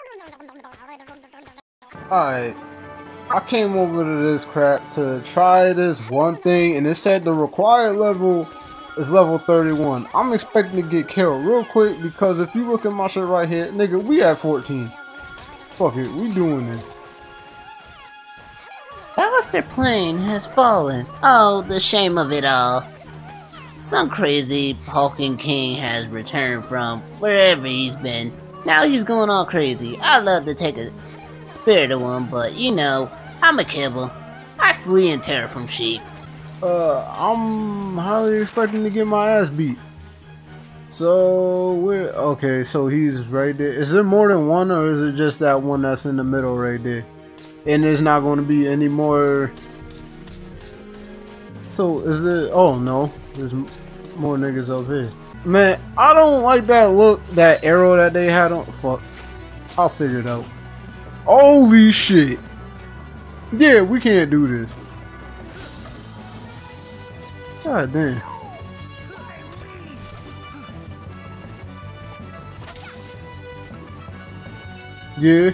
Alright, I came over to this crap to try this one thing, and it said the required level is level 31. I'm expecting to get killed real quick because if you look at my shit right here, nigga, we at 14. Fuck it, we doing this. Alistair plane has fallen. Oh, the shame of it all. Some crazy hulking king has returned from wherever he's been. Now he's going all crazy. I'd love to take a spear to him, but you know, I'm a kibble. I flee in terror from sheep. I'm highly expecting to get my ass beat. So, okay, so he's right there. Is there more than one, or is it just that one that's in the middle right there? And there's not going to be any more. So, is there? Oh, no. There's more niggas up here. Man, I don't like that look, that arrow that they had on. Fuck. I'll figure it out. Holy shit. Yeah, we can't do this. God damn. Yeah.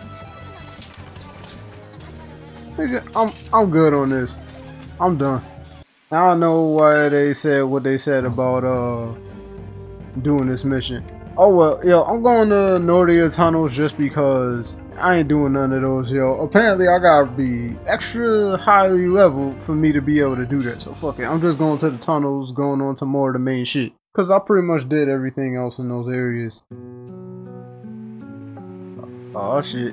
Nigga, I'm good on this. I'm done. I don't know why they said what they said about doing this mission. Oh well, yo, I'm going to Nordia tunnels just because I ain't doing none of those, yo. Apparently I gotta be extra highly leveled for me to be able to do that. So fuck it. I'm just going to the tunnels, going on to more of the main shit. Cause I pretty much did everything else in those areas. Oh shit.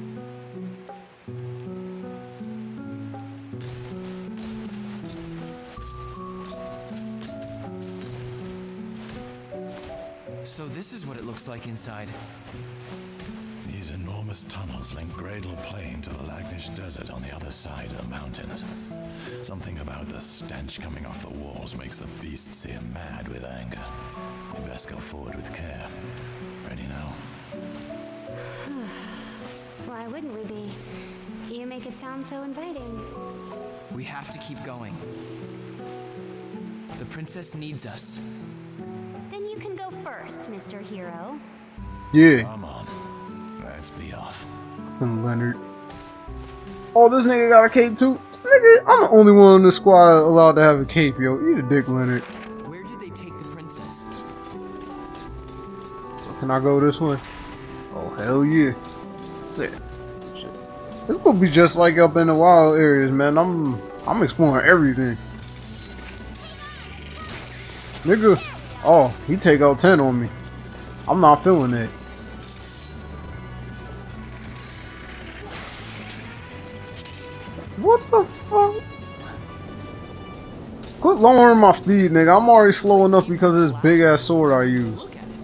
So this is what it looks like inside. These enormous tunnels link Gradle Plain to the Lagnish Desert on the other side of the mountains. Something about the stench coming off the walls makes the beasts here mad with anger. We best go forward with care. Ready now? Why wouldn't we be? You make it sound so inviting. We have to keep going. The princess needs us. Then you can go first, Mr. Hero. Yeah. Come on. Let's be off. Leonard. Oh, this nigga got a cape too? Nigga, I'm the only one in the squad allowed to have a cape, yo. Eat a dick, Leonard. Where did they take the princess? So can I go this way? Oh, hell yeah. Shit. It's gonna be just like up in the wild areas, man. I'm exploring everything. Nigga. Oh, he take out 10 on me. I'm not feeling that. What the fuck? Quit lowering my speed, nigga. I'm already slow enough because of this big ass sword I use.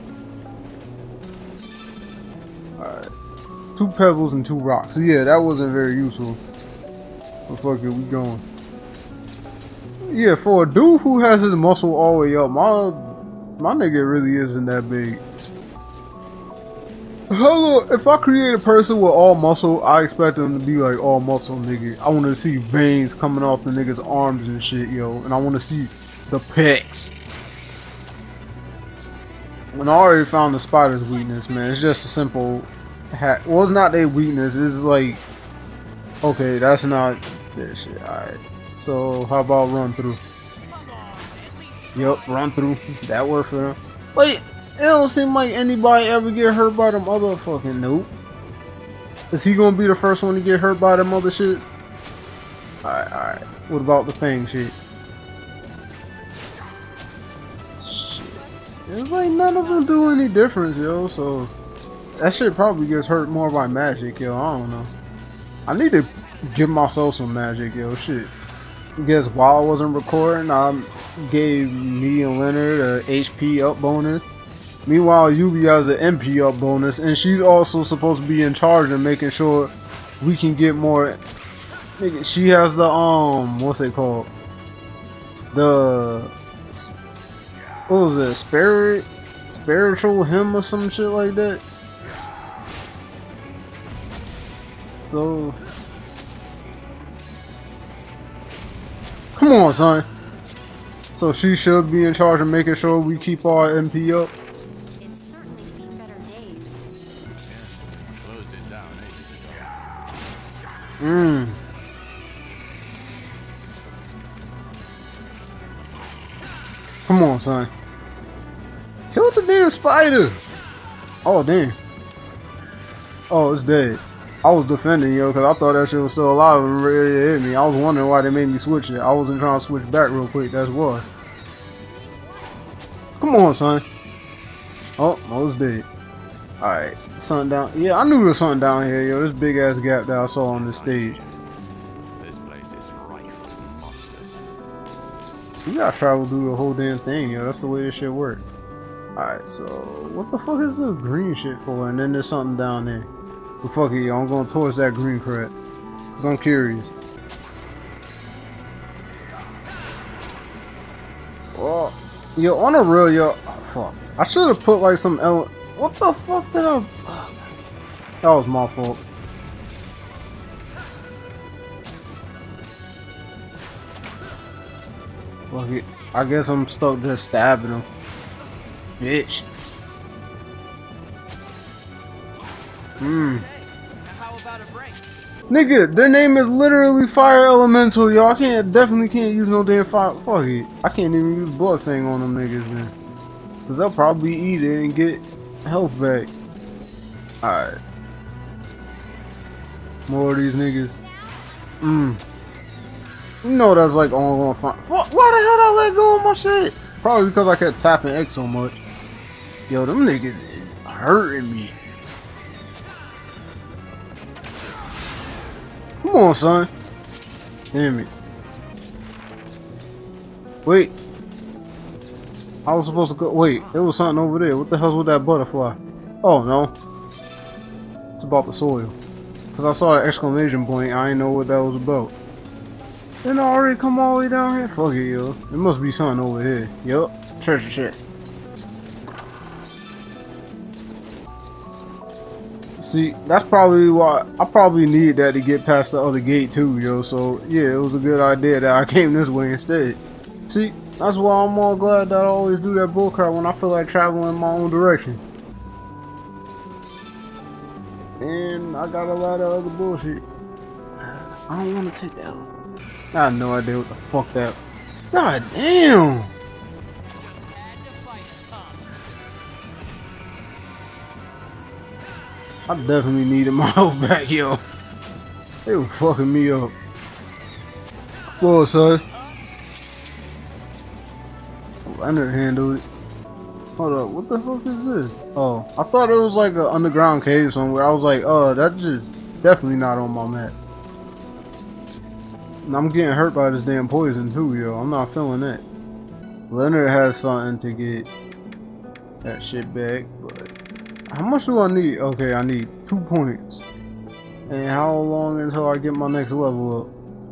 Alright. 2 pebbles and 2 rocks. So yeah, that wasn't very useful. But fuck it, we going. Yeah, for a dude who has his muscle all the way up, my nigga really isn't that big. Hello, if I create a person with all muscle, I expect them to be like all muscle, nigga. I want to see veins coming off the nigga's arms and shit, yo. And I want to see the pecs. And I already found the spider's weakness, man. It's just a simple hack. Well, it's not their weakness. It's like, okay, that's not their shit. Alright. So, how about run through? Yep, run through. That worked for them. Wait, it don't seem like anybody ever get hurt by them other fucking nope. Is he gonna be the first one to get hurt by them other shits? Alright. What about the Fang shit? Shit. It's like none of them do any difference, yo, so that shit probably gets hurt more by magic, yo. I don't know. I need to give myself some magic, yo. Shit. I guess while I wasn't recording, I gave me and Leonard a HP up bonus. Meanwhile, Yubi has an MP up bonus, and she's also supposed to be in charge of making sure we can get more. She has the what's it called? The what was it? Spiritual hymn or some shit like that. So. Come on, son. So she should be in charge of making sure we keep our MP up. It's certainly seen better days. Closed Come on, son. Kill the damn spider. Oh, damn. Oh, it's dead. I was defending, yo, because I thought that shit was still alive and ready to hit me. I was wondering why they made me switch it. I wasn't trying to switch back real quick, that's why. Come on, son. Oh, I was dead. Alright, something down. Yeah, I knew there was something down here, yo. This big ass gap that I saw on the stage. This place is rife with monsters. You gotta travel through the whole damn thing, yo. That's the way this shit works. Alright, so what the fuck is this green shit for? And then there's something down there. But fuck it, yo. I'm going towards that green crap. Cause I'm curious. Well, yo, on a real, yo. Oh, fuck. I should have put like some what the fuck did I? That was my fault. Fuck it. I guess I'm stuck just stabbing him. Bitch. How about a break? Nigga, their name is literally Fire Elemental, yo. I definitely can't use no damn fire. Fuck it. I can't even use Blood Fang on them niggas, man. Cause they'll probably eat it and get health back. Alright. More of these niggas. You know that's like all gonna find. Why the hell did I let go of my shit? Probably because I kept tapping X so much. Yo, them niggas is hurting me. Come on, son. Damn it. Wait. I was supposed to go. Wait, there was something over there. What the hell's with that butterfly? Oh, no. It's about the soil. Because I saw an exclamation point. I didn't know what that was about. Didn't I already come all the way down here? Fuck it, yo. There must be something over here. Yup. Treasure chest. See, that's probably why I probably need that to get past the other gate too, yo. So yeah, it was a good idea that I came this way instead. See, that's why I'm all glad that I always do that bullcrap when I feel like traveling in my own direction. And I got a lot of other bullshit. I don't want to take that one. I have no idea what the fuck that. God damn. I definitely needed my health back, yo. They were fucking me up. Whoa, son. Leonard handled it. Hold up, what the fuck is this? Oh, I thought it was like an underground cave somewhere. I was like, that's just definitely not on my map. And I'm getting hurt by this damn poison too, yo. I'm not feeling that. Leonard has something to get that shit back, but how much do I need? Okay, I need 2 points. And how long until I get my next level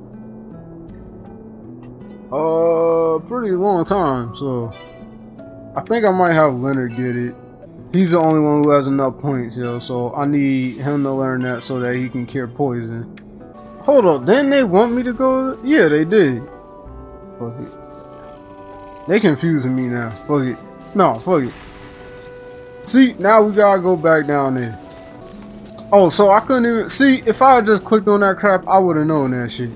up? Pretty long time, so I think I might have Leonard get it. He's the only one who has enough points, yo, so I need him to learn that so that he can cure poison. Hold up, didn't they want me to go? Yeah, they did. Fuck it. They confusing me now. Fuck it. No, fuck it. See, now we gotta go back down there. Oh, so I couldn't even... See, if I had just clicked on that crap, I would have known that shit.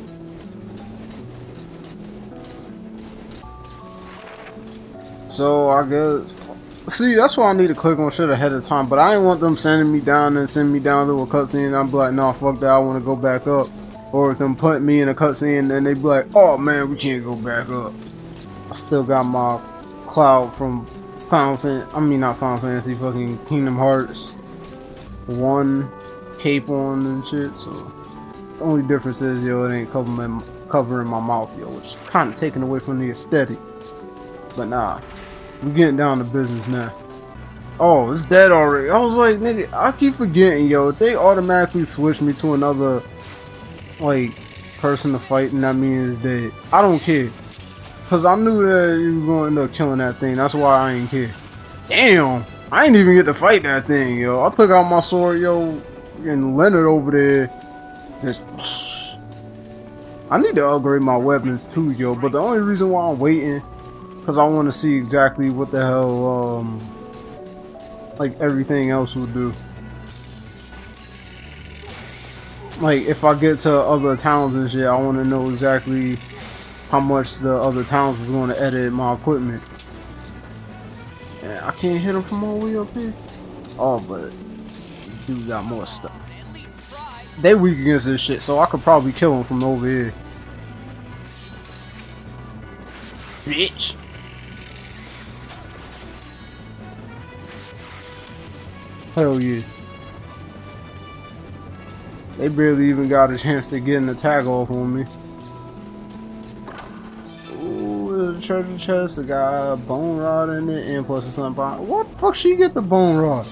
So, I guess... See, that's why I need to click on shit ahead of time. But I didn't want them sending me down and sending me down to a cutscene. And I'm like, no, fuck that, I want to go back up. Or them put me in a cutscene and they be like, oh man, we can't go back up. I still got my cloud from Final Fantasy, fucking Kingdom Hearts 1 cape on and shit, so the only difference is, yo, it ain't covering my mouth, yo, which is kind of taken away from the aesthetic. But nah, we're getting down to business now. Oh, it's dead already. I was like, nigga, I keep forgetting, yo, if they automatically switch me to another, like, person to fight and that means it's dead, I don't care. Cause I knew that you were going to end up killing that thing. That's why I ain't care. Damn, I ain't even get to fight that thing, yo. I took out my sword, yo, and Leonard over there. Just, I need to upgrade my weapons too, yo. But the only reason why I'm waiting, cause I want to see exactly what the hell, like everything else will do. Like, if I get to other towns and shit, I want to know exactly how much the other towns is going to edit my equipment. And I can't hit them from all the way up here. Oh, but dude got more stuff. They weak against this shit, so I could probably kill them from over here. Bitch. Hell yeah. They barely even got a chance to get an attack off on me. Ooh, there's a treasure chest. It got a bone rod in it, and plus it's something. What the fuck she get the bone rod?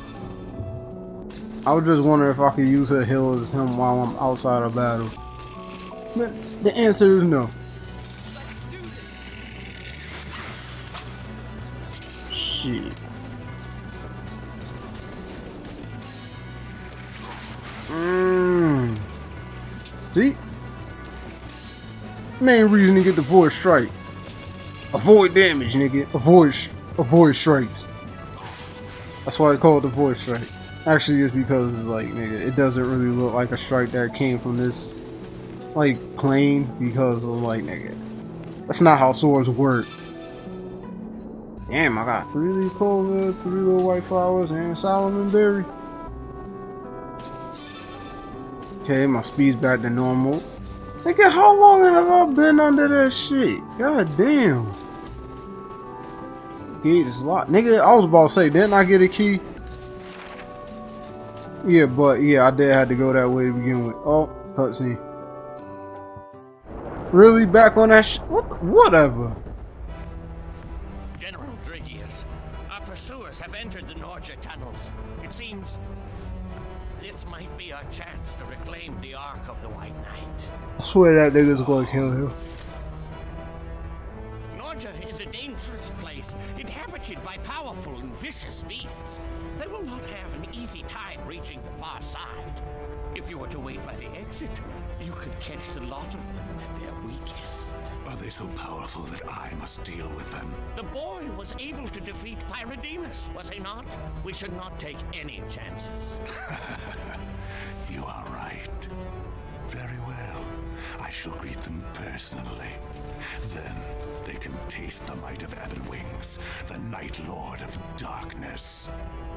I was just wondering if I could use her heal as him while I'm outside of battle. But the answer is no. Shit. See? Main reason to get the void strike. Avoid damage, nigga. Avoid strikes. That's why I call it the void strike. Actually, it's because it's like, nigga, it doesn't really look like a strike that came from this, like, plane, because of, like, nigga, that's not how swords work. Damn, I got 3 leaf clover, 3 little white flowers, and Solomon berry. Okay, my speed's back to normal. Nigga, how long have I been under that shit? God damn. Gate is locked. Nigga, I was about to say, didn't I get a key? Yeah, but yeah, I did have to go that way to begin with. Oh, cutscene. Really? Back on that shit? Whatever. General Drigius, our pursuers have entered the Norja tunnels. It seems this might be our chance to reclaim the Ark of the White Knight. I swear that nigga's gonna kill him. Norja is a dangerous place, inhabited by powerful and vicious beasts. They will not have an easy time reaching the far side. If you were to wait by the exit, you could catch the lot of them at their weakest. Are they so powerful that I must deal with them? The boy was able to defeat Pyrodemus, was he not? We should not take any chances. You are right. Very well. I shall greet them personally. Then they can taste the might of Ebon Wings, the Night Lord of Darkness.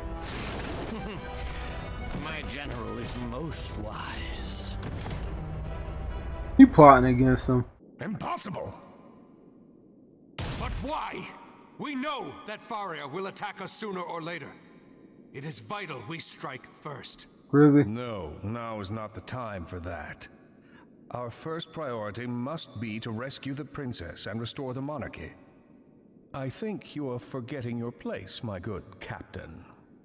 My general is most wise. You plotting against him. Impossible! But why? We know that Faria will attack us sooner or later. It is vital we strike first. Really? No, now is not the time for that. Our first priority must be to rescue the princess and restore the monarchy. I think you are forgetting your place, my good captain.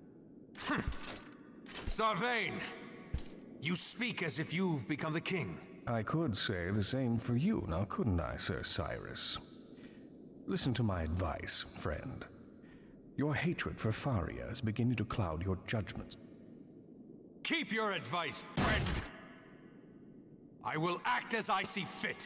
Sarvain! You speak as if you've become the king. I could say the same for you, now couldn't I, Sir Cyrus? Listen to my advice, friend. Your hatred for Faria is beginning to cloud your judgment. Keep your advice, friend! I will act as I see fit.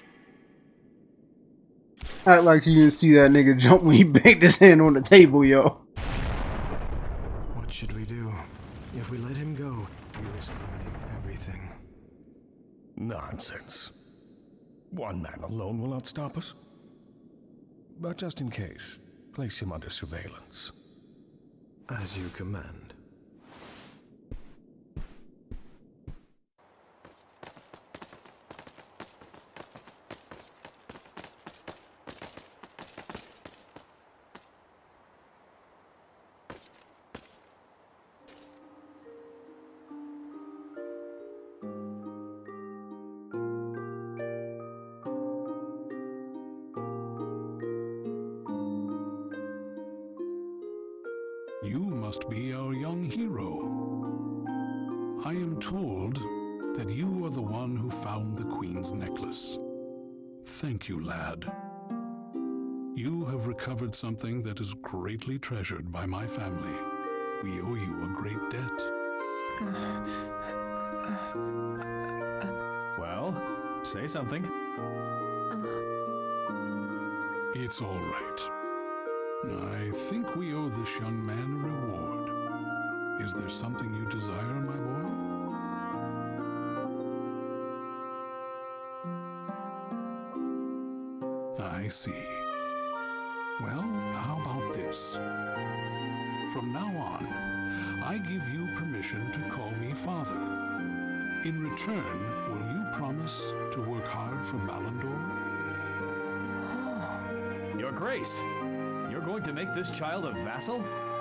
Act like you didn't see that nigga jump when he banged his hand on the table, yo. What should we do? If we let him go, we risk ruining everything. Nonsense. One man alone will not stop us. But just in case, place him under surveillance. As you command. You must be our young hero. I am told that you are the one who found the Queen's necklace. Thank you, lad. You have recovered something that is greatly treasured by my family. We owe you a great debt. Well, say something. It's all right. I think we owe this young man a reward. Is there something you desire, my boy? I see. Well, how about this? From now on, I give you permission to call me Father. In return, will you promise to work hard for Malandor? Your Grace, you're going to make this child a vassal?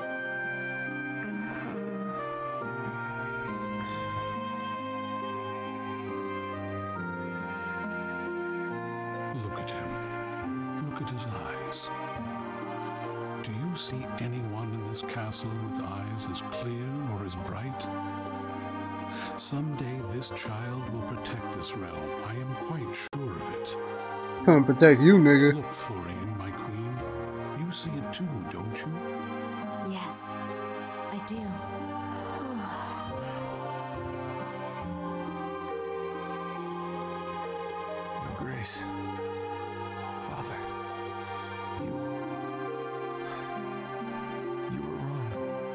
Look at him. Look at his eyes. Do you see anyone in this castle with eyes as clear or as bright? Someday this child will protect this realm. I am quite sure of it. Come protect you, nigga. Look, Florine, my queen. You see it too, don't you? Yes, I do. Your Grace. Father. You were wrong.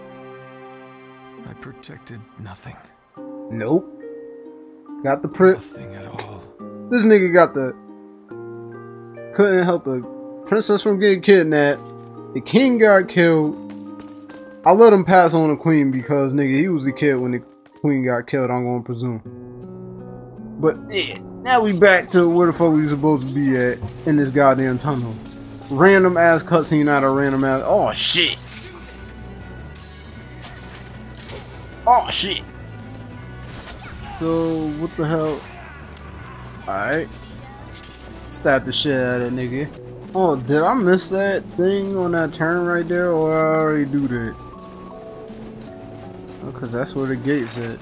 I protected nothing. Nope. Got the Nothing at all. This nigga got the... Couldn't help the princess from getting kidnapped. The king got killed. I let him pass on the queen because, nigga, he was a kid when the queen got killed, I'm gonna presume. But, yeah. Now we back to where the fuck we supposed to be at in this goddamn tunnel. Random ass cutscene out of random ass... Oh, shit. Oh, shit. So, what the hell? Alright. Stab the shit out of that nigga. Oh, did I miss that thing on that turn right there? Or I already do that? Because that's where the gate's at.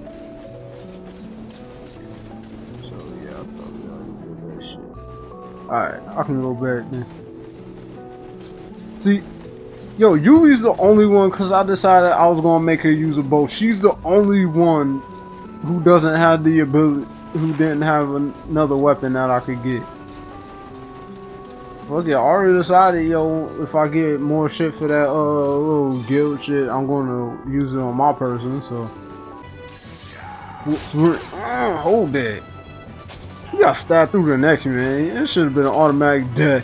So, yeah, I thought we already did that shit. Alright, I can go back then. See, yo, Yuli's the only one because I decided I was going to make her use a bow. She's the only one who doesn't have the ability, who didn't have another weapon that I could get. Look, I already decided, yo, if I get more shit for that little guild shit, I'm gonna use it on my person, so. Hold that. You got stabbed through the neck, man. It should have been an automatic death.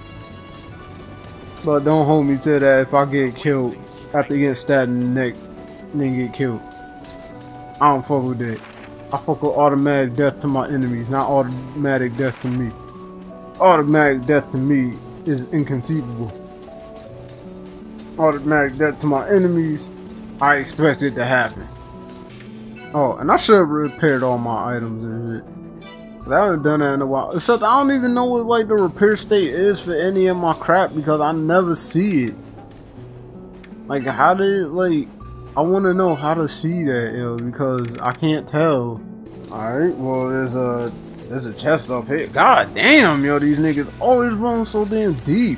But don't hold me to that if I get killed after getting stabbed in the neck, then get killed. I don't fuck with that. I fuck with automatic death to my enemies, not automatic death to me. Automatic death to me is inconceivable. Automatic death to my enemies, I expect it to happen. Oh, and I should have repaired all my items and shit. I haven't done that in a while. Except I don't even know what like the repair state is for any of my crap because I never see it. Like how did like I want to know how to see that, yo, because I can't tell. All right, well there's a chest up here. God damn, yo, these niggas always run so damn deep.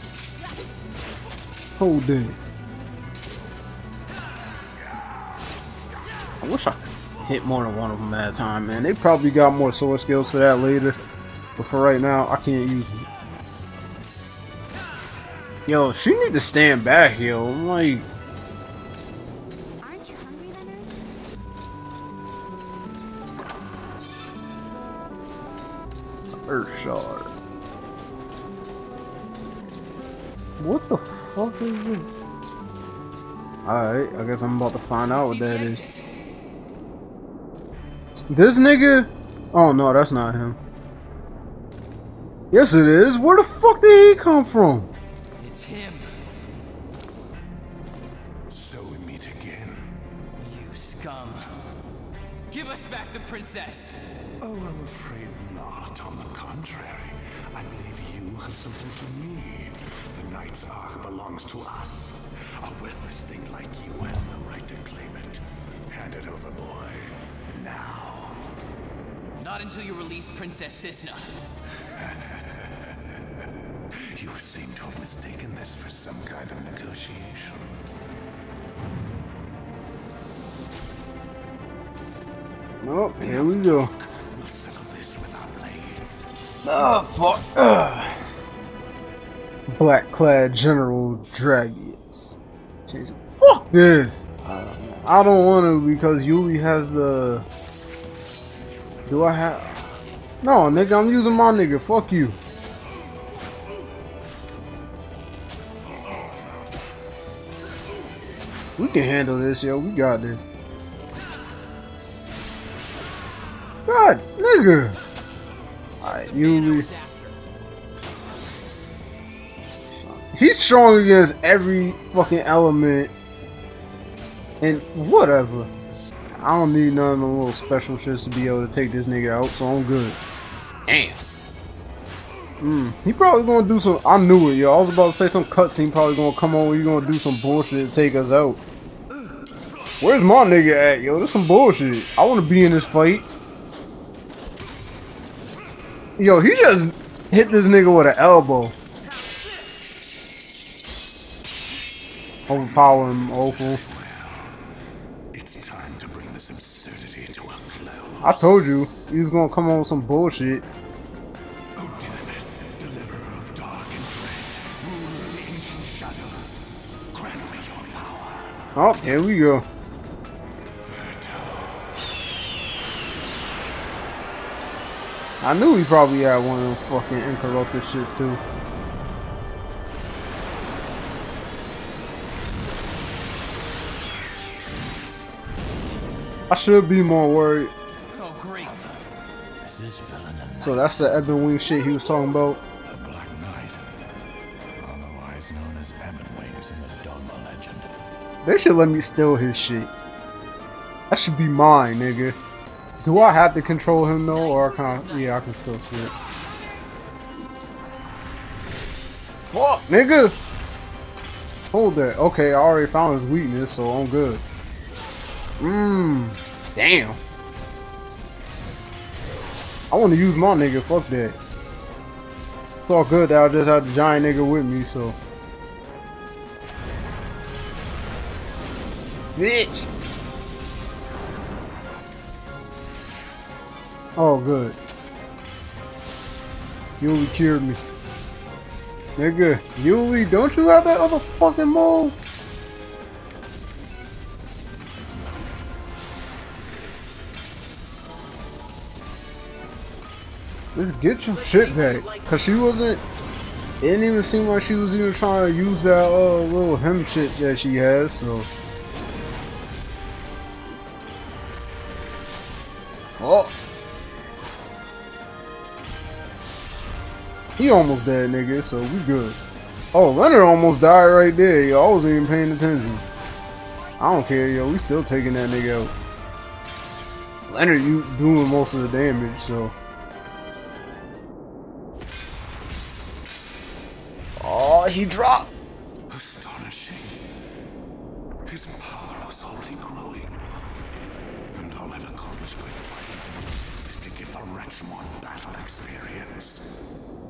Hold it. I wish I could hit more than one of them at a time, man. They probably got more sword skills for that later, but for right now, I can't use it. Yo, she need to stand back, yo. I'm like. Aren't you hungry, Leonard? Earth shard. What the fuck is it? Alright, I guess I'm about to find out what that is. This nigga? Oh no, that's not him. Yes it is. Where the fuck did he come from? It's him. So we meet again. You scum. Give us back the princess. Oh, I'm afraid not. On the contrary, I believe you have something for me. The Knight's Ark belongs to us. A worthless thing like you has no right to claim it. Hand it over, boy. Now. Not until you release Princess Cisna. You seem to have mistaken this for some kind of negotiation. Oh, here we go. We'll settle this with our blades. Oh, fuck. Black-clad General Dragius. Jesus. Fuck this. I don't want to because Yuli has the... Do I have... No, nigga, I'm using my nigga. Fuck you. We can handle this, yo. We got this. God, nigga. Alright, Yulie. He's strong against every fucking element. And whatever. I don't need none of the little special shits to be able to take this nigga out, so I'm good. Damn. He probably gonna do some. I knew it, yo. I was about to say some cutscene probably gonna come on where you gonna do some bullshit to take us out. Where's my nigga at, yo? This some bullshit. I wanna be in this fight. Yo, he just hit this nigga with an elbow. Overpower him, awful. It's time to bring this absurdity to a close. I told you, he was gonna come on with some bullshit. Odinivus, deliverer of dark and dread, ruler of the ancient shadows, grant me your power. Oh, here we go. I knew he probably had one of them fucking incorrupted shits too. I should be more worried. Oh, great. This is villain and So that's the Ebon Wing shit he was talking about. the Black Knight, otherwise known as Ebon Wings in the Dogma legend. They should let me steal his shit. That should be mine, nigga. Do I have to control him though, or can I? Yeah, I can still see it. Fuck, nigga! Hold that. Okay, I already found his weakness, so I'm good. Damn. I want to use my nigga, fuck that. It's all good that I just had the giant nigga with me, so. Bitch! Oh, good. Yulie cured me. Nigga, Yulie, don't you have that other fucking move? Just get your shit back. Cause she wasn't. It didn't even seem like she was even trying to use that little hem shit that she has, so. Oh. He almost dead, nigga, so we good. Oh, Leonard almost died right there, yo. I wasn't even paying attention. I don't care, yo. We still taking that nigga out. Leonard, you doing most of the damage, so. Oh, he dropped. Astonishing. His power was already growing. And all I've accomplished by fighting him is to give the wretch more battle experience.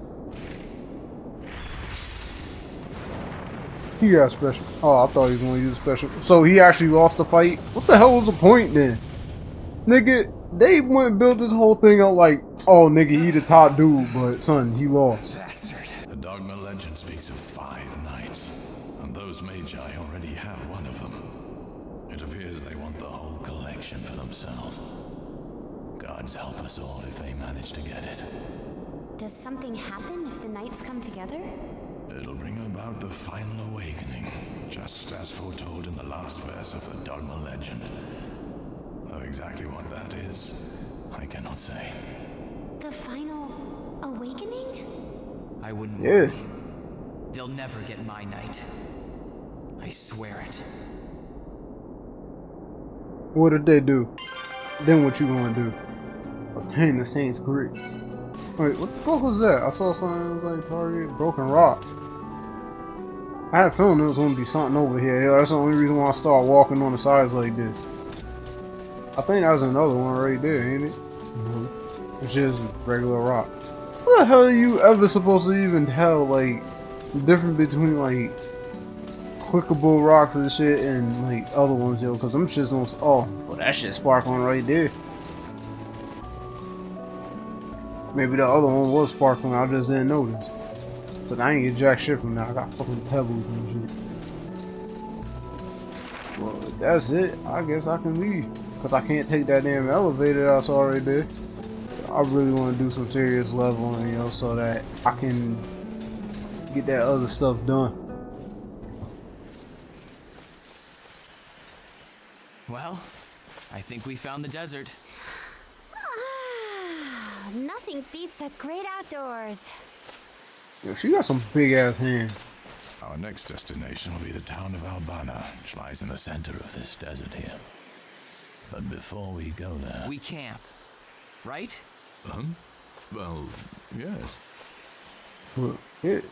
He got special. Oh, I thought he was going to use special. So he actually lost the fight? What the hell was the point then? Nigga, they went and built this whole thing out like, oh, nigga, he the top dude, but son, he lost. The Dogma legend speaks of 5 knights, and those magi already have one of them. It appears they want the whole collection for themselves. Gods help us all if they manage to get it. Does something happen if the knights come together? It'll bring about the final awakening, just as foretold in the last verse of the Dogma legend. Though exactly what that is, I cannot say. The final awakening? I wouldn't Yeah. worry. They'll never get my knight. I swear it. What did they do? Then what you gonna do? Obtain the Saint's Grace. Wait, what the fuck was that? I saw something that was like target broken rock. I had a feeling there was gonna be something over here. Yeah, that's the only reason why I started walking on the sides like this. I think that was another one right there, ain't it? It's just regular rock. What the hell are you ever supposed to even tell, like, the difference between, like, clickable rocks and shit and, like, other ones, yo? Because them shits don't. Oh, well, that shit sparkling right there. Maybe the other one was sparkling, I just didn't notice. So I ain't get jack shit from that. I got fucking pebbles and shit. Well, if that's it. I guess I can leave. Because I can't take that damn elevator that's already there. So I really want to do some serious leveling, you know, so that I can get that other stuff done. Well, I think we found the desert. Nothing beats the great outdoors. Yo, she got some big ass hands. Our next destination will be the town of Albana, which lies in the center of this desert here. But before we go there... We camp, right? Well, yes. Well, yeah.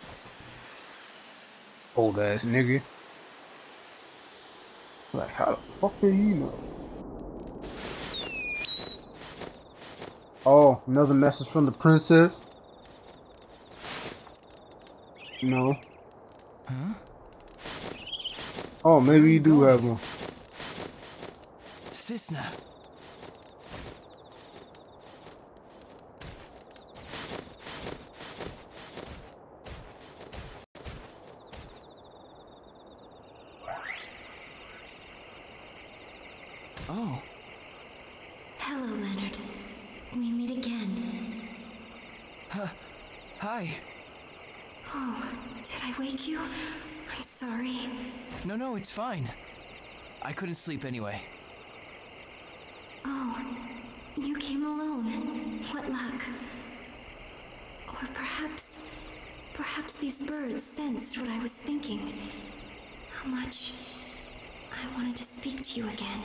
Old ass nigga. Like, how the fuck did he know? Oh, another message from the princess? No. Huh? Oh, maybe you do have one. Cisna. Oh. Hello, Leonard. We meet again. Hi. Oh, did I wake you? I'm sorry. No, it's fine. I couldn't sleep anyway. Oh, you came alone. What luck. Or perhaps these birds sensed what I was thinking. How much I wanted to speak to you again.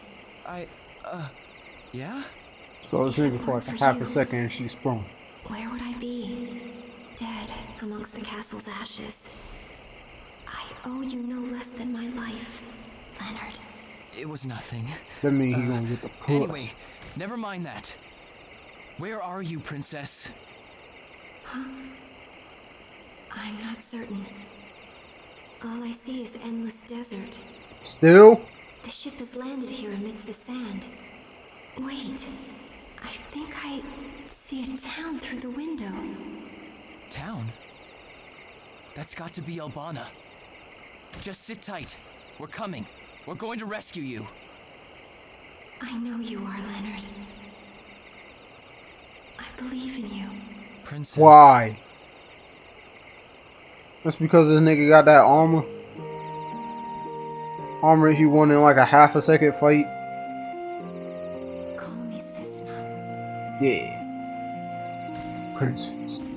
Yeah? So I was thinking for like a half a second and she sprung. Where would I be? Dead amongst the castle's ashes. I owe you no less than my life, Leonard. It was nothing. That means he gonna get the puss. Anyway, never mind that. Where are you, Princess? Huh? I'm not certain. All I see is endless desert. Still? The ship has landed here amidst the sand. Wait, I think I see a town through the window. Town? That's got to be Albana. Just sit tight. We're coming. We're going to rescue you. I know you are, Leonard. I believe in you. Princess. Why? That's because this nigga got that armor. Armor he won in like a half a second fight. Call me Cisna. Yeah. Princess.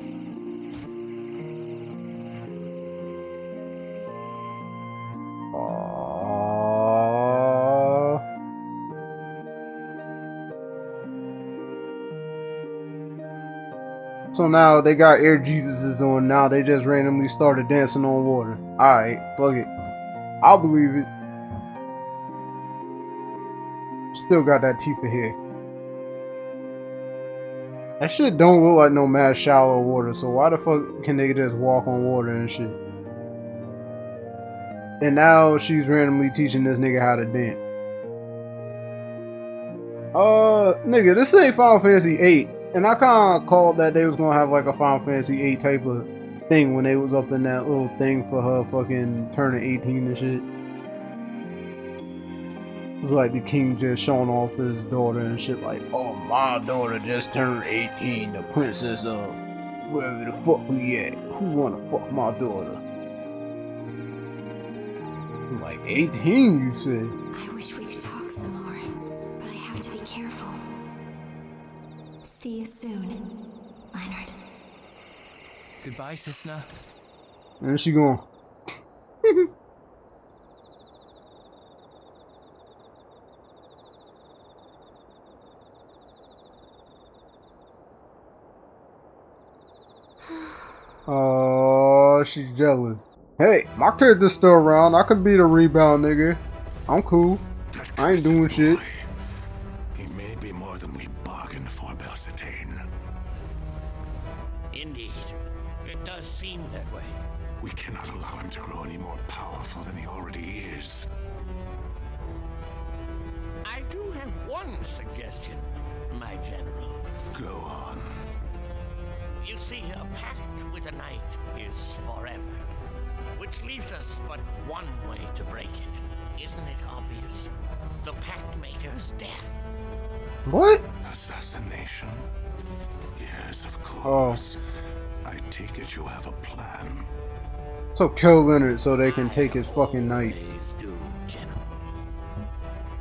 So now they got Air Jesuses on. Now they just randomly started dancing on water. Alright, fuck it. I'll believe it. Still got that Tifa hair. That shit don't look like no mad shallow water. So why the fuck can they just walk on water and shit? And now she's randomly teaching this nigga how to dance. Nigga, this ain't Final Fantasy 8. And I kinda called that they was gonna have like a Final Fantasy 8 type of thing when they was up in that little thing for her fucking turning 18 and shit. It's like the king just showing off his daughter and shit like, oh, my daughter just turned 18, the princess of wherever the fuck we at. Who wanna fuck my daughter? I'm like, 18 you said? I wish we could talk some more, but I have to be careful. See you soon, Leonard. Goodbye, Cisna. Where's she going? Oh, she's jealous. Hey, my character's still around. I could be the rebound nigga. I'm cool. I ain't doing shit. He may be more than we bargained for, Belcetane. Indeed. It does seem that way. We cannot allow him to grow any more powerful than he already is. I do have one suggestion, my general. Go on. You see, a pact with a knight is forever. Which leaves us but one way to break it. Isn't it obvious? The pact maker's death. What? Assassination? Yes, of course. I take it you have a plan. So kill Leonard so they can take his fucking knight. Always do, General.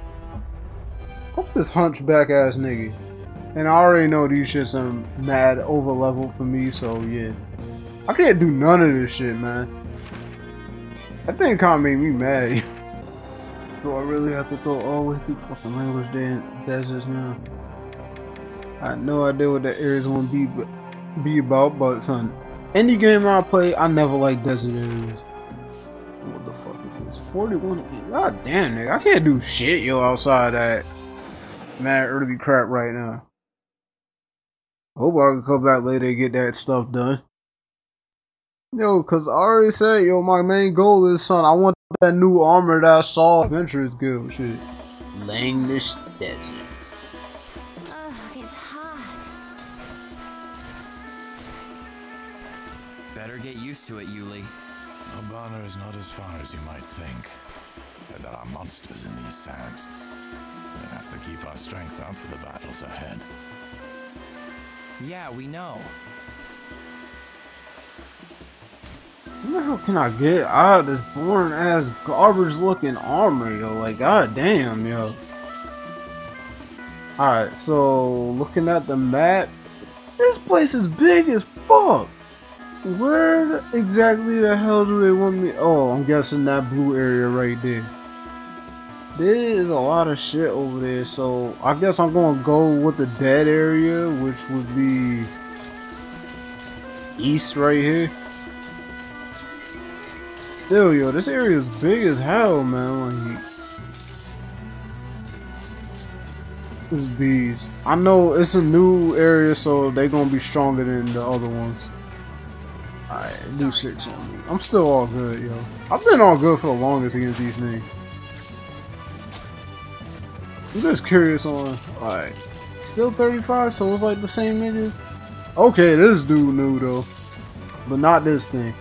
This hunchback ass nigga. And I already know these shits are mad over level for me, so yeah. I can't do none of this shit, man. That thing kinda made me mad. Do I really have to go all the way through fucking language deserts now? I had no idea what that area's gonna be about, but son, any game I play, I never like desert areas. What the fuck is this? 41 again. God damn, nigga. I can't do shit, yo, outside that mad early crap right now. Hope I can come back later and get that stuff done. Yo, cause I already said, yo, my main goal is, son, I want that new armor that I saw Adventurers Guild shit. Langnish Desert. Ugh, it's hot. Better get used to it, Yuli. Albana is not as far as you might think. There are monsters in these sands. We'll have to keep our strength up for the battles ahead. Yeah, we know. What the hell can I get out of this boring ass garbage looking armor, yo? Like, god damn, yo. Alright, so looking at the map, this place is big as fuck. Where exactly the hell do they want me? Oh, I'm guessing that blue area right there. There is a lot of shit over there, so I guess I'm gonna go with the dead area, which would be east right here. Still, yo, this area is big as hell, man. Like, this bees. I know it's a new area, so they're gonna be stronger than the other ones. Alright, do 6 on me. I'm still all good, yo. I've been all good for the longest against these things. I'm just curious on, alright, still 35, so it's like the same nigga? Okay, this dude new though, but not this thing.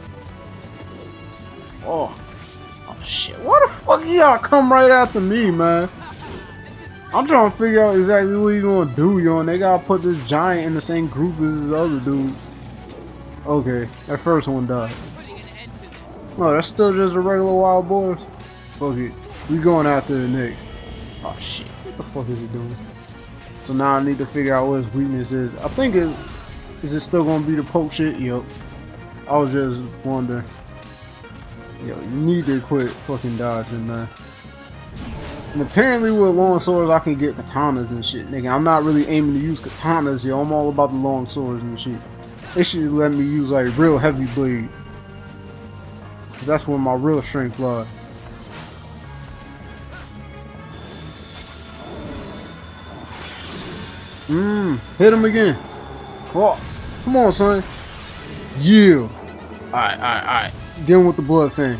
Oh shit, why the fuck y'all come right after me, man? I'm trying to figure out exactly what you gonna do, yo, and they gotta put this giant in the same group as this other dude. Okay, that first one died. No, that's still just a regular wild boar. Fuck it, we going after the next. Oh shit, what the fuck is he doing? So now I need to figure out what his weakness is. I think is it still gonna be the poke shit? Yup. I was just wondering. Yo, you need to quit fucking dodging, man. And apparently with long swords I can get katanas and shit, nigga. I'm not really aiming to use katanas, yo. I'm all about the long swords and shit. They should let me use like real heavy blades. Cause that's where my real strength lies. Hit him again. Oh, come on, son. Yeah. Alright. Get him with the blood fan.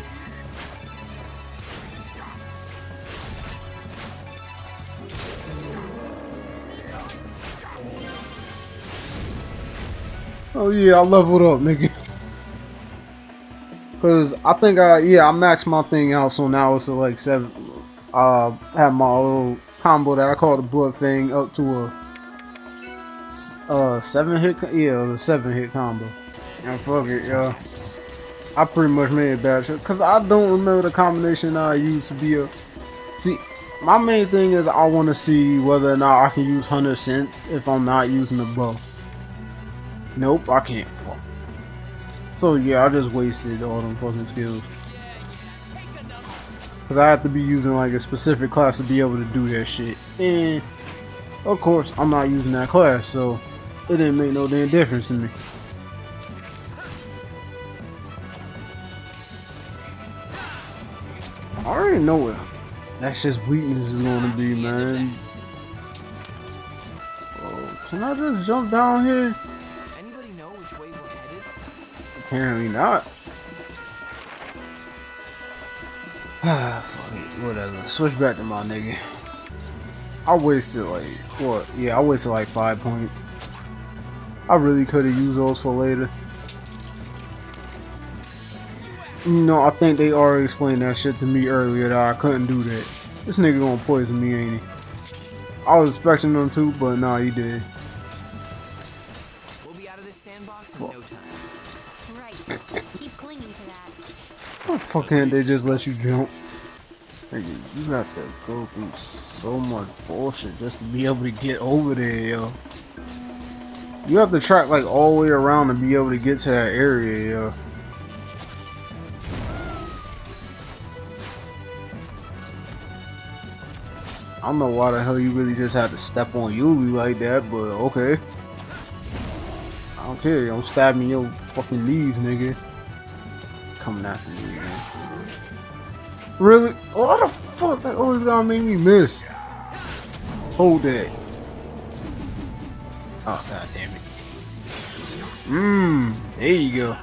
Oh yeah, I leveled up, nigga. Cause I think I maxed my thing out, so now it's a like 7. Have my little combo that I call the blood thing up to a 7 hit. Yeah, the 7 hit combo. And fuck it, yo. I pretty much made it bad shit, cause I don't remember the combination I used to be a. See, my main thing is I want to see whether or not I can use Hunter Sense if I'm not using the bow. Nope, I can't. Fuck. So yeah, I just wasted all them fucking skills. Cause I have to be using like a specific class to be able to do that shit. And of course, I'm not using that class, so it didn't make no damn difference to me. I already know what that's just weakness is gonna be, man. Oh, can I just jump down here? Anybody know which way we're headed? Apparently not. Fuck it, whatever. Switch back to my nigga. I wasted like what? Yeah, I wasted like 5 points. I really could have used those for later. You know, I think they already explained that shit to me earlier that I couldn't do that. This nigga gonna poison me, ain't he? I was expecting them to, but nah, he did. We'll be out of this sandbox in no time. Right. Keep clinging to that. Why the fuck can't they just let you jump? Nigga, you have to go through so much bullshit just to be able to get over there, yo. You have to track like all the way around to be able to get to that area, yo. I don't know why the hell you really just had to step on Yuli like that, but okay. I don't care, don't stab me in your fucking knees, nigga. Coming after me, man. Really? What the fuck? That always gotta make me miss. Hold that. Oh, god damn it. There you go.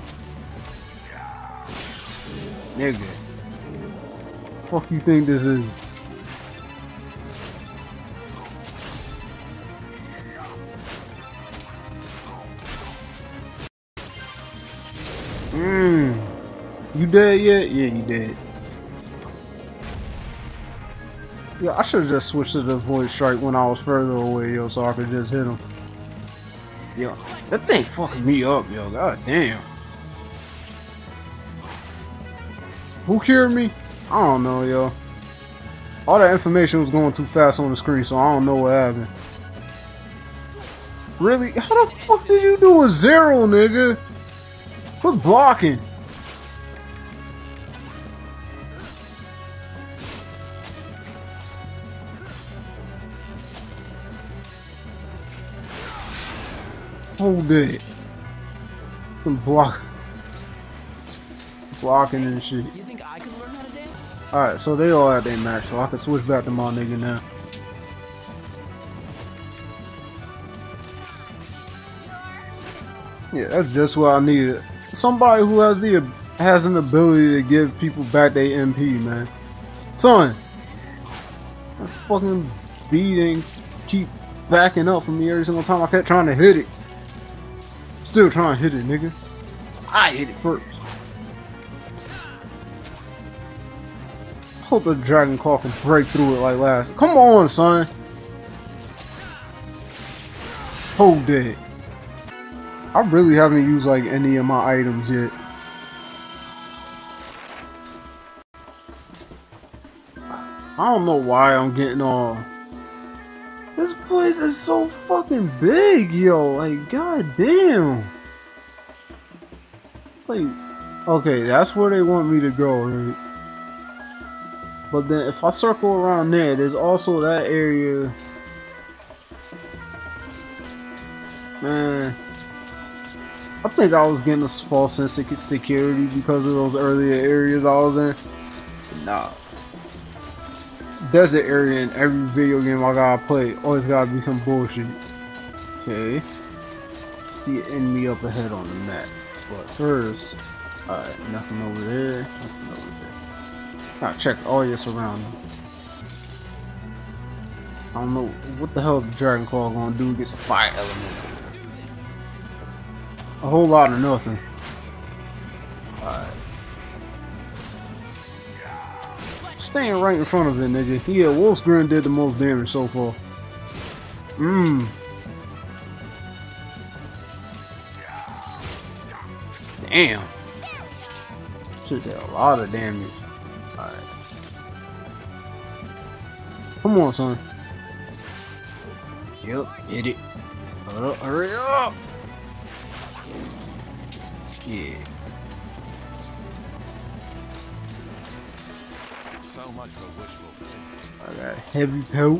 Nigga. Fuck you think this is? You dead yet? Yeah, you dead. Yeah, I should have just switched to the void strike when I was further away, yo, so I could just hit him. Yo, that thing fucking me up, yo. God damn. Who cured me? I don't know, yo. All that information was going too fast on the screen, so I don't know what happened. Really? How the fuck did you do a 0, nigga? Quit blocking. Hold it. Blocking and shit. You think I could learn how to dance? Alright, so they all at their max, so I can switch back to my nigga now. Yeah, that's just what I needed. Somebody who has an ability to give people back their MP, man. Son, that fucking beating keep backing up from me every single time I kept trying to hit it. Still trying to hit it, nigga. I hit it first. Hope the Dragon Claw can break through it like last. Come on, son. Hold that. I really haven't used like any of my items yet. I don't know why I'm getting all. This place is so fucking big, yo. Like, goddamn. Like, okay, that's where they want me to go, right? But then if I circle around there, there's also that area. Man, I think I was getting a false sense of security because of those earlier areas I was in. Nah. Desert area in every video game I gotta play always gotta be some bullshit. Okay. See an enemy up ahead on the map. But first, alright, nothing over there. Nothing over there. Gotta check all your surroundings. I don't know what the hell is the Dragon Claw gonna do against a fire element. A whole lot of nothing. Alright. Staying right in front of it, nigga. Yeah, Wolf's Grin did the most damage so far. Damn. Should did a lot of damage. Alright. Come on, son. Yep, hit it. Hurry up! Yeah. So much for wishful thinking. I got heavy pelt.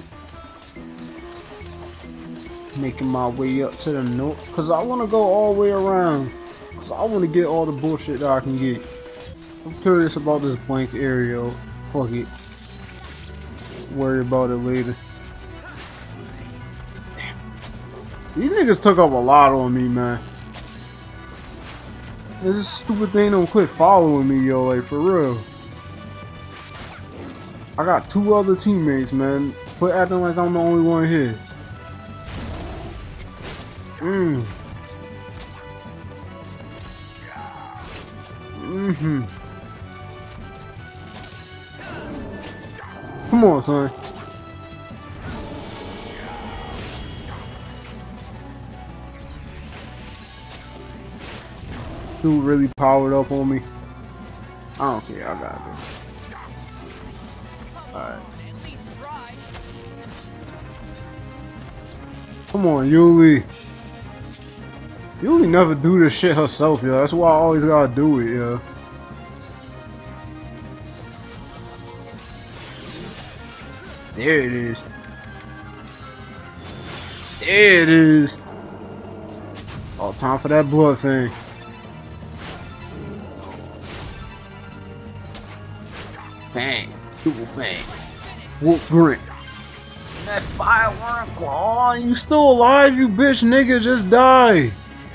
Making my way up to the north. Cause I wanna go all the way around. Cause I wanna get all the bullshit that I can get. I'm curious about this blank area. Fuck it. Worry about it later. Damn. These niggas took up a lot on me, man. This stupid thing don't quit following me, yo, like for real. I got 2 other teammates, man. Quit acting like I'm the only one here. Come on, son. Dude really powered up on me. I don't care, I got this. Alright. Come on, Yuli. Yuli never do this shit herself, yo. That's why I always gotta do it, yo. There it is. There it is. All time for that blood thing. Bang. Double fang. Whoop grip. That firework claw. You still alive, you bitch nigga. Just die.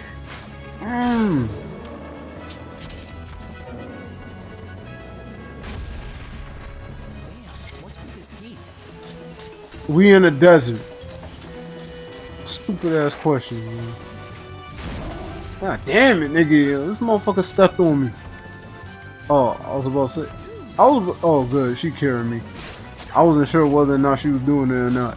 We in the desert. Stupid ass question, man. God damn it, nigga. This motherfucker stepped on me. Oh, I was about to say. Oh, good. She carried me. I wasn't sure whether or not she was doing it or not.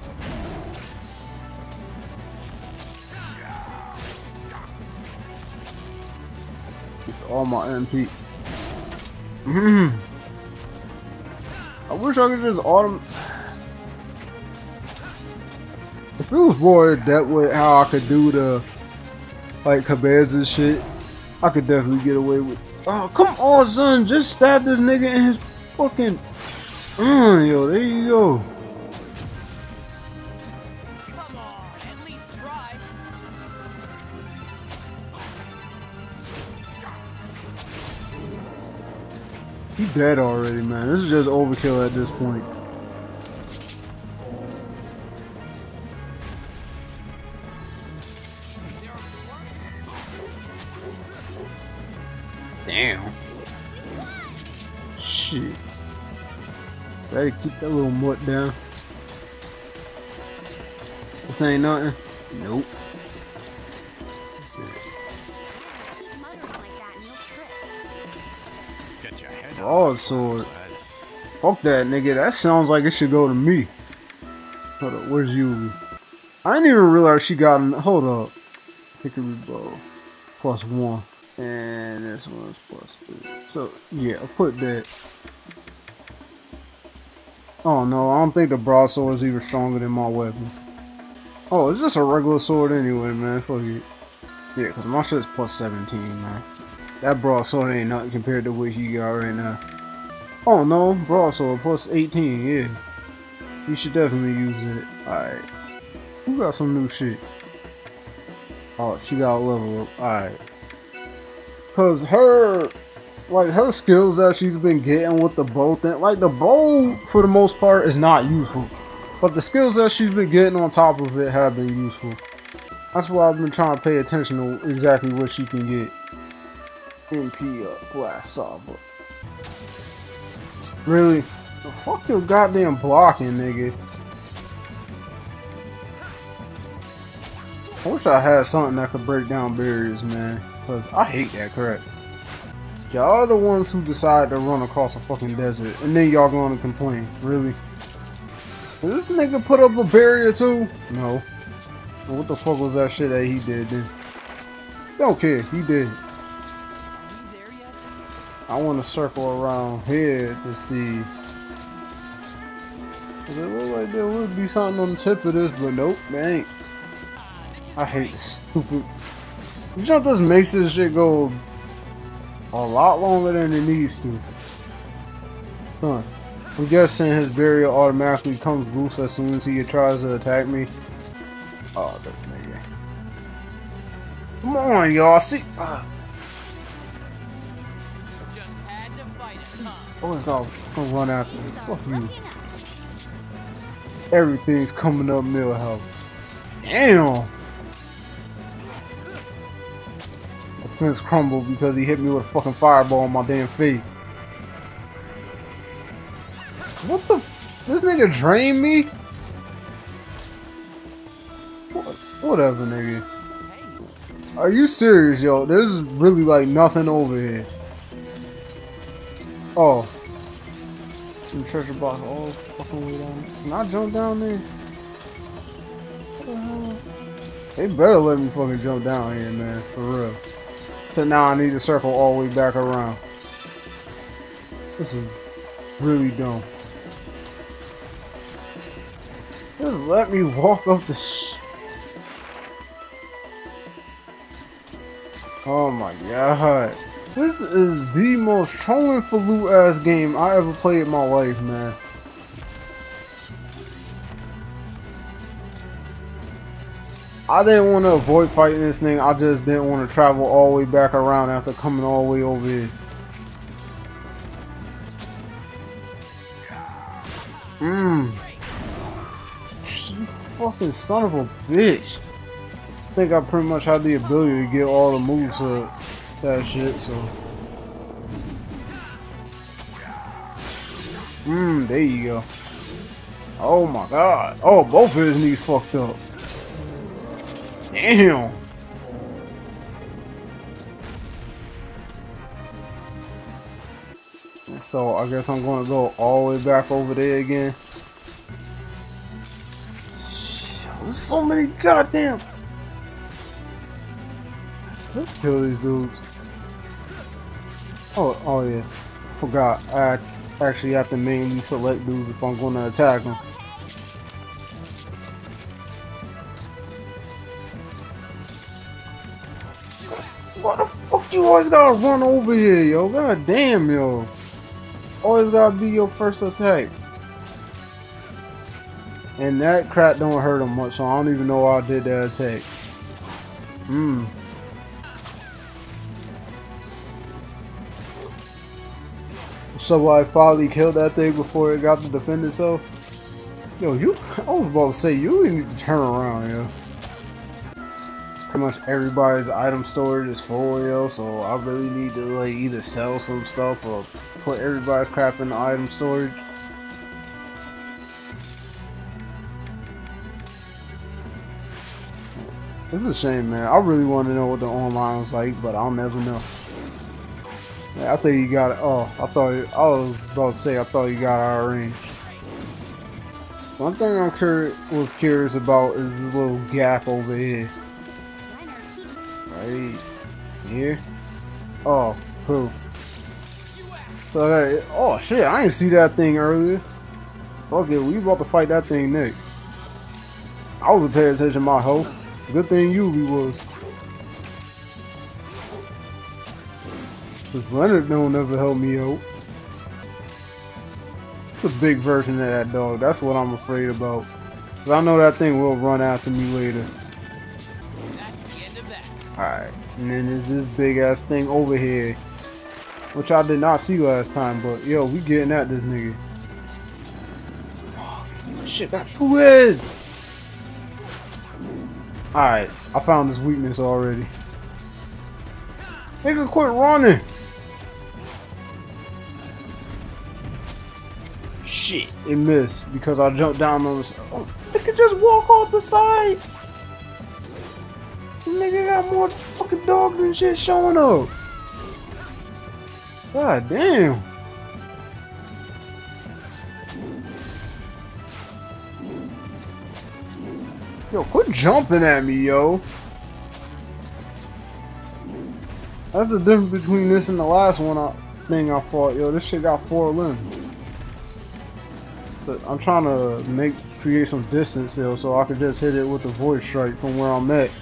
It's all my MP. I wish I could just If it was more that way, how I could do the like Cabez's shit, I could definitely get away with. Oh, come on, son! Just stab this nigga in his fucking. Yo, there you go. Come on, at least try. He dead already, man. This is just overkill at this point. Damn. Shit. Better keep that little mutt down. This ain't nothing. Nope. Broadsword. Fuck that, nigga. That sounds like it should go to me. Hold up. Where's Yuli? I didn't even realize she got an. Hold up. Hickory bow. +1. And this one's +3. So, yeah, I'll put that. Oh no, I don't think the broadsword is even stronger than my weapon. Oh, it's just a regular sword anyway, man. Fuck it. Yeah, because my shit's +17, man. That broadsword ain't nothing compared to what he got right now. Oh no, broadsword +18, yeah. You should definitely use it. Alright. Who got some new shit? Oh, she got a level up. Alright. Cause her skills that she's been getting with the bow thing, like the bow for the most part is not useful. But the skills that she's been getting on top of it have been useful. That's why I've been trying to pay attention to exactly what she can get. MP glass saw, but really, the fuck your goddamn blocking, nigga. I wish I had something that could break down barriers, man. Cause I hate that crap. Y'all are the ones who decide to run across a fucking desert, and then y'all gonna complain. Really? Did this nigga put up a barrier too? No. What the fuck was that shit that he did then? Don't care, he did. I want to circle around here to see. Cause it look like there would be something on the tip of this, but nope, there ain't. I hate this stupid. The jump just makes this shit go a lot longer than it needs to. Huh. I'm guessing his barrier automatically comes loose as soon as he tries to attack me. Oh, that's nigga. Come on, y'all. See. Oh, it's gonna run after me. Fuck you. Everything's coming up Millhouse. Damn. The fence crumbled because he hit me with a fucking fireball in my damn face. What the? This nigga drained me? Whatever, nigga. Are you serious, yo? There's really like nothing over here. Oh. Some treasure box all fucking way down there. Can I jump down there? What the hell? They better let me fucking jump down here, man. For real. So now I need to circle all the way back around. This is really dumb. let me walk up the Oh my god. This is the most trolling for loot ass game I ever played in my life, man. I didn't want to avoid fighting this thing, I just didn't want to travel all the way back around after coming all the way over here. You fucking son of a bitch. I think I pretty much have the ability to get all the moves to that shit, so. There you go. Oh my god. Oh, both of his knees fucked up. Damn. So I guess I'm gonna go all the way back over there again. There's so many goddamn. Let's kill these dudes. Oh yeah. Forgot. I actually have to mainly select dudes if I'm gonna attack them. Why the fuck you always gotta run over here, yo? God damn, yo. Always gotta be your first attack. And that crap don't hurt him much, so I don't even know why I did that attack. So I finally killed that thing before it got to defend itself. Yo, I was about to say, you need to turn around, yo. Pretty much everybody's item storage is full, yo, so I really need to like either sell some stuff or put everybody's crap in the item storage. This is a shame, man. I really want to know what the online was like, but I'll never know. I think you got it. Oh, I was about to say I thought you got our range. One thing I'm was curious about is this little gap over here. Right here. Oh, cool. So that, oh shit, I didn't see that thing earlier. Fuck it, we about to fight that thing next. I wasn't paying attention to my hoe. Good thing Yubi was. Cause Leonard don't ever help me out. It's a big version of that dog. That's what I'm afraid about. Cause I know that thing will run after me later. Alright, and then there's this big ass thing over here, which I did not see last time, but yo, we getting at this nigga. Oh, shit, got 2 heads! Alright, I found this weakness already. Nigga, quit running! Shit, it missed because I jumped down on the side. Oh, nigga, just walk off the side! Nigga got more fucking dogs and shit showing up. God damn. Yo, quit jumping at me, yo. That's the difference between this and the last one thing I fought. Yo, this shit got 4 limbs. So I'm trying to create some distance here so I can just hit it with the void strike from where I'm at.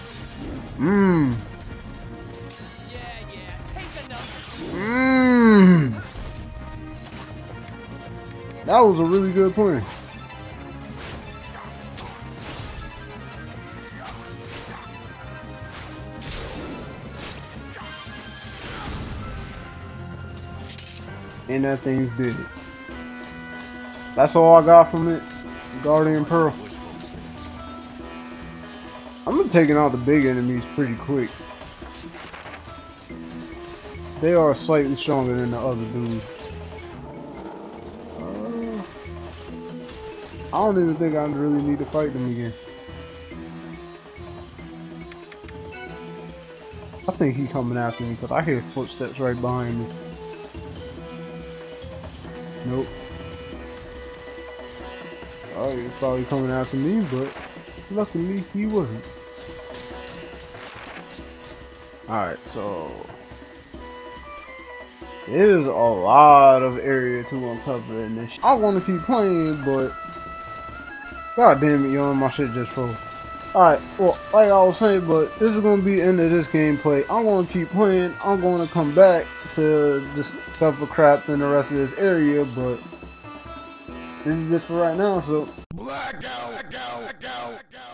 That was a really good plan. And that thing's did it. That's all I got from it. Guardian Pearl. I'm gonna taking out the big enemies pretty quick. They are slightly stronger than the other dudes. I don't even think I really need to fight them again. I think he's coming after me because I hear footsteps right behind me. Nope. Oh, he's probably coming after me, but luckily he wasn't. Alright, so there's a lot of area to uncover in this. I want to keep playing, but God damn it, yo, my shit just froze. Alright, well, like I was saying, but this is gonna be the end of this gameplay. I'm gonna keep playing. I'm gonna come back to discover crap in the rest of this area, but this is it for right now, so. Blackout!